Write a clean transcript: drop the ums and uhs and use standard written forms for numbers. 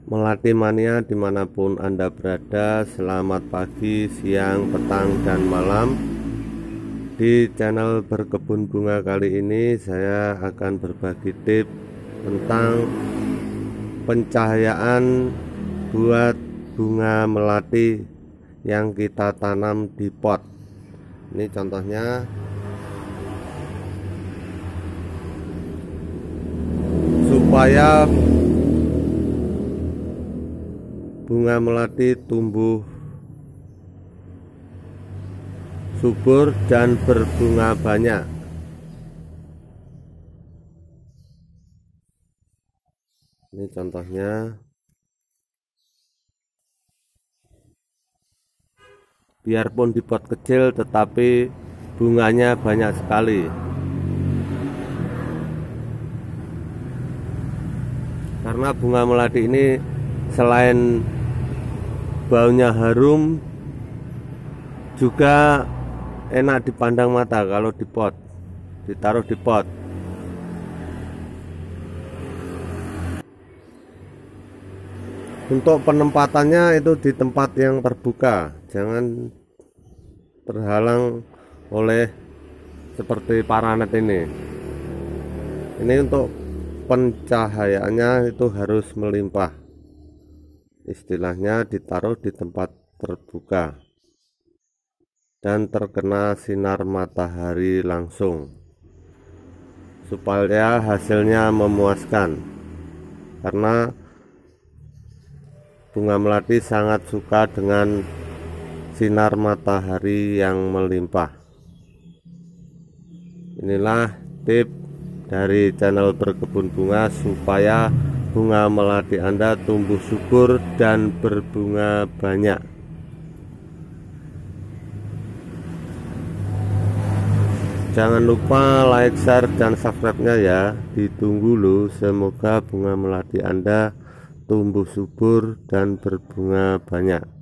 Melati mania dimanapun Anda berada, selamat pagi, siang, petang, dan malam. Di channel Berkebun Bunga kali ini saya akan berbagi tips tentang pencahayaan buat bunga melati yang kita tanam di pot. Ini contohnya supaya bunga melati tumbuh subur dan berbunga banyak. Ini contohnya, biarpun di pot kecil tetapi bunganya banyak sekali. Karena bunga melati ini selain baunya harum, juga enak dipandang mata kalau di pot, ditaruh di pot. Untuk penempatannya itu di tempat yang terbuka, jangan terhalang oleh seperti paranet ini. Ini untuk pencahayaannya itu harus melimpah, istilahnya ditaruh di tempat terbuka dan terkena sinar matahari langsung supaya hasilnya memuaskan, karena bunga melati sangat suka dengan sinar matahari yang melimpah. Inilah tips dari channel Berkebun Bunga supaya bunga melati Anda tumbuh subur dan berbunga banyak. Jangan lupa like, share, dan subscribe-nya ya. Ditunggu loh. Semoga bunga melati Anda tumbuh subur dan berbunga banyak.